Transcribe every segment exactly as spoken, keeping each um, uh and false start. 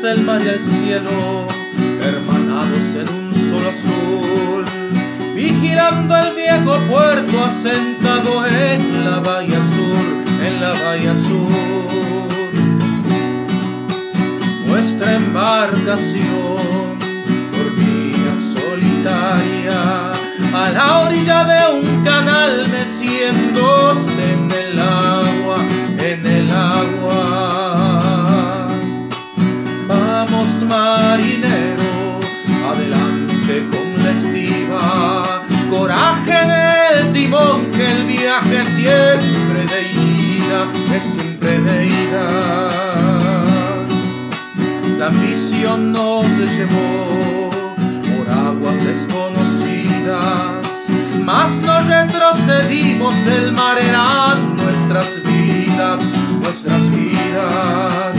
el mar y el cielo, hermanados en un solo azul, vigilando el viejo puerto asentado en la bahía sur, en la bahía sur. Nuestra embarcación dormía solitaria a la orilla de un canal, meciéndose en el agua, en el agua. Vamos, marinero, adelante con la estiva, coraje en el timón, que el viaje es siempre de ida, es siempre de ida. La ambición nos llevó por aguas desconocidas, mas no retrocedimos, del mar eran nuestras vidas, nuestras vidas.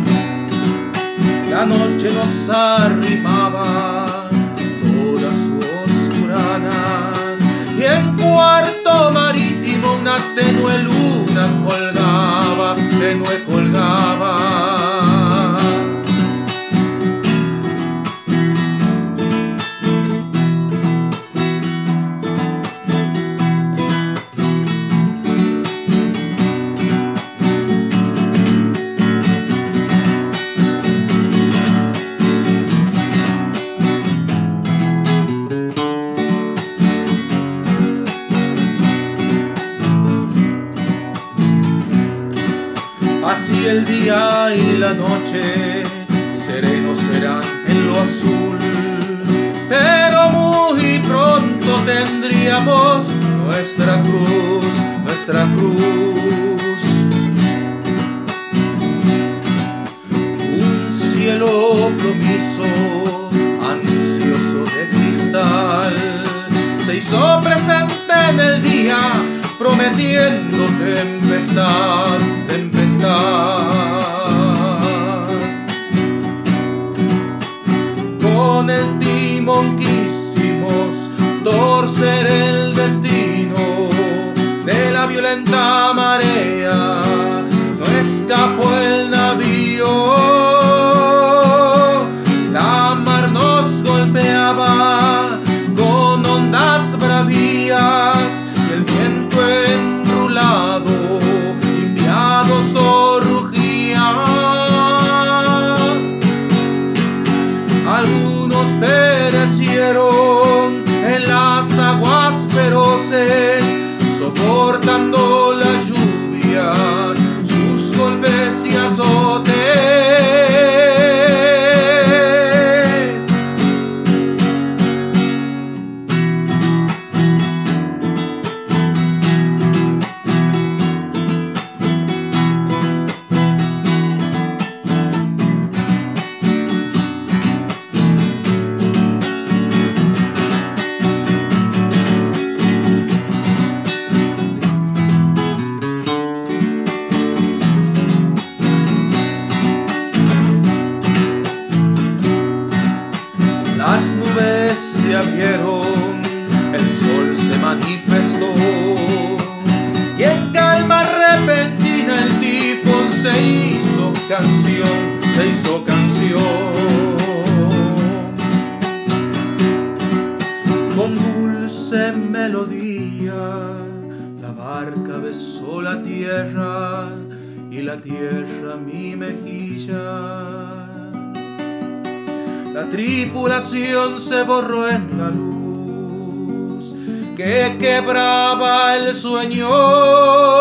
La noche nos arrimaba toda su oscurana, y en cuarto marítimo una tenue luna colgaba, tenue colgaba. Así el día y la noche serenos serán en lo azul, pero muy pronto tendríamos nuestra cruz, nuestra cruz. Un cielo promiso, ansioso de cristal, se hizo presente en el día, prometiendo tempestad, tempestad. Con el timón quisimos torcer el destino de la violenta marea, no escapó el navío, la mar nos golpeaba con ondas bravías, y el viento enrulado, limpiadoso rugía. Algunos perecieron en las aguas feroces, soportando la lluvia, sus golpes y azotes. Las nubes se abrieron, el sol se manifestó, y en calma repentina el tifón se hizo canción, se hizo canción. Con dulce melodía la barca besó la tierra, y la tierra mi mejilla. La tripulación se borró en la luz que quebraba el sueño.